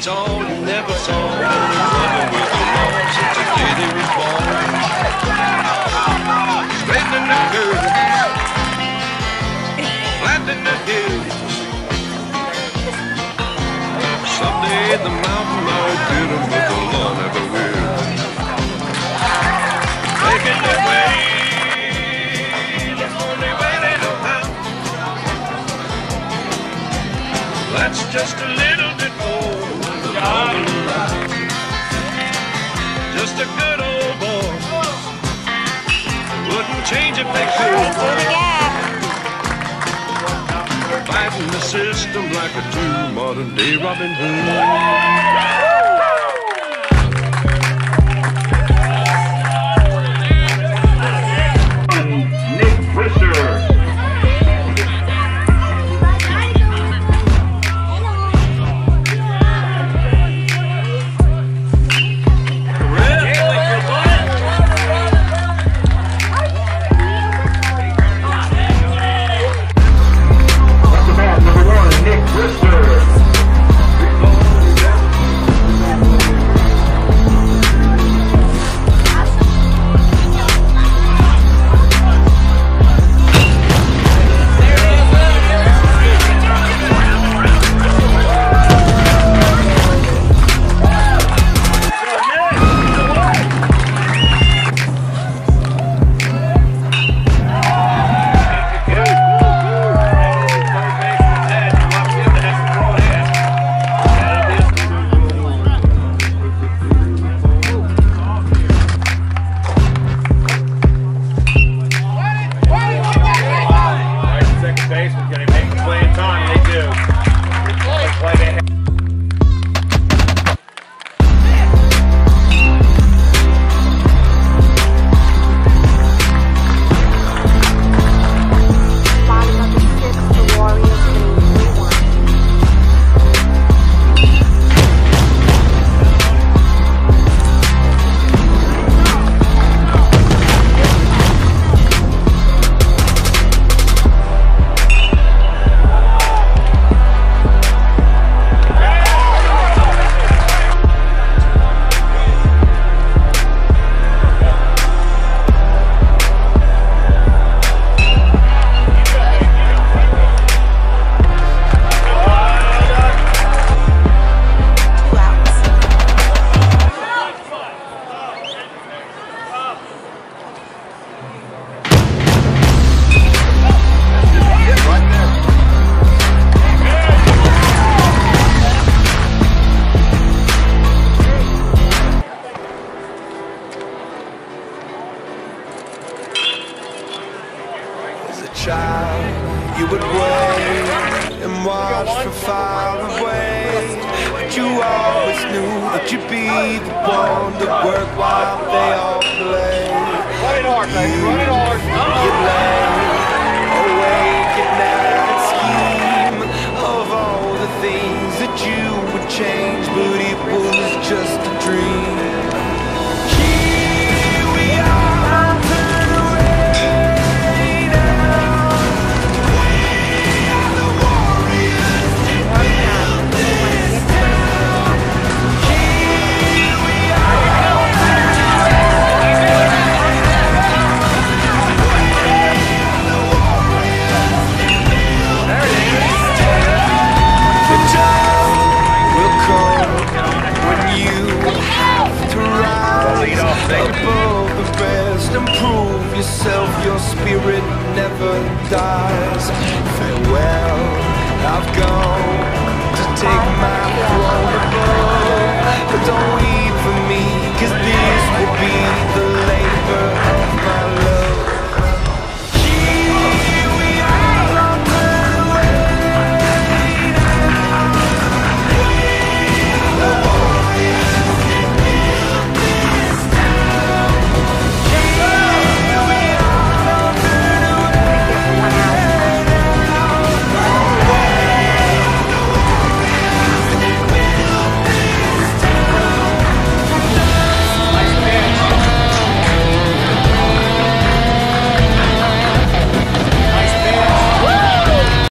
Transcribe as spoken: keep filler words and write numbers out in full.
saw and never saw. Living with the law since the day they was born. Straightening the curve, flattening the hill. Someday the mountain Lord did them, but the law never will. Making their way, the only way they know how. That's just a little bit more than the law will allow. Just a good old boy, wouldn't change if they could. Fighting the system like a true modern day Robin Hood. Brister. Child, you would wait and watch from far away, but you always knew that you'd be the one to work while they all play. You, you lay awake at night and scheme of all the things that you would change, but it was just a dream. Above the rest and prove yourself, your spirit never dies. Farewell, I've gone to take my throne above.